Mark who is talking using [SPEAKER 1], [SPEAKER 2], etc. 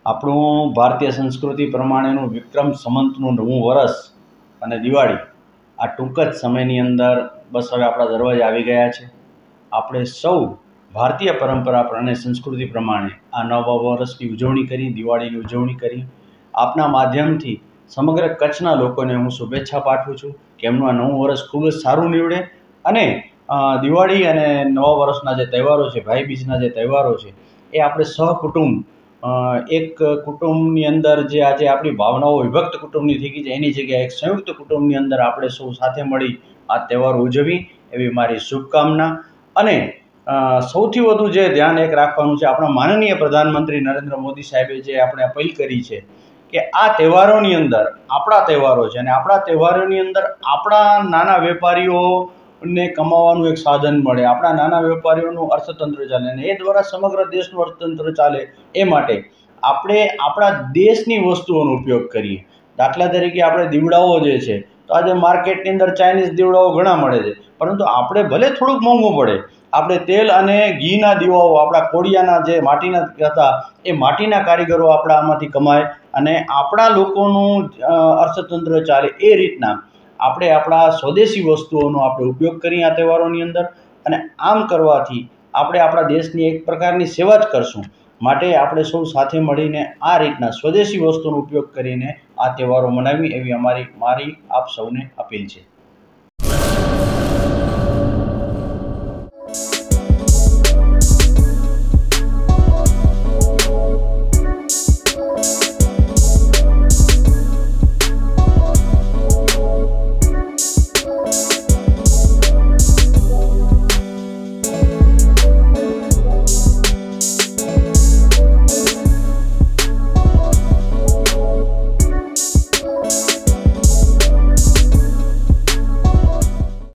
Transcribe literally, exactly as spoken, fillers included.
[SPEAKER 1] આપણું ભારતીય સંસ્કૃતિ પ્રમાણેનું વિક્રમ સંવતનું નવું વર્ષ અને દિવાળી આ ટૂંક જ સમયની અંદર બસ હવે આપણા દરવાજે આવી ગયા છે. આપણે સૌ ભારતીય પરંપરા અને સંસ્કૃતિ પ્રમાણે આ નવા વર્ષની ઉજવણી કરી, દિવાળીની ઉજવણી કરી. આપના માધ્યમથી સમગ્ર કચ્છના લોકોને હું શુભેચ્છા પાઠવું છું કે એમનું આ નવું વર્ષ ખૂબ જ સારું નીવડે અને દિવાળી અને નવા વર્ષના જે તહેવારો છે, ભાઈબીજના જે તહેવારો છે, એ આપણે સહકુટુંબ એક કુટુંબની અંદર જે આજે આપણી ભાવનાઓ વિભક્ત કુટુંબની થઈ ગઈ છે એની જગ્યાએ એક સંયુક્ત કુટુંબની અંદર આપણે સૌ સાથે મળી આ તહેવાર ઉજવી એવી મારી શુભકામના. અને સૌથી વધુ જે ધ્યાન એક રાખવાનું છે, આપણા માનનીય પ્રધાનમંત્રી નરેન્દ્ર મોદી સાહેબે જે આપણે અપીલ કરી છે કે આ તહેવારોની અંદર આપણા તહેવારો છે અને આપણા તહેવારોની અંદર આપણા નાના વેપારીઓને કમાવાનું એક સાધન મળે, આપણા નાના વેપારીઓનું અર્થતંત્ર ચાલે અને એ દ્વારા સમગ્ર દેશનું અર્થતંત્ર ચાલે એ માટે આપણે આપણા દેશની વસ્તુઓનો ઉપયોગ કરીએ. દાખલા તરીકે આપણે દીવડાઓ જે છે તો આજે માર્કેટની અંદર ચાઇનીઝ દીવડાઓ ઘણા મળે છે, પરંતુ આપણે ભલે થોડુંક મોંઘું પડે, આપણે તેલ અને ઘીના દીવાઓ આપણા કોડિયાના જે માટીના હતા એ માટીના કારીગરો આપણા આમાંથી કમાય અને આપણા લોકોનું અર્થતંત્ર ચાલે એ રીતના આપણે આપણા સ્વદેશી વસ્તુઓનો આપણે ઉપયોગ કરીએ આ તહેવારોની અંદર. અને આમ કરવાથી આપણે આપણા દેશની એક પ્રકારની સેવા જ કરશું. માટે આપણે સૌ સાથે મળીને આ રીતના સ્વદેશી વસ્તુનો ઉપયોગ કરીને આ તહેવારો મનાવી એવી અમારી મારી આપ સૌને અપીલ છે.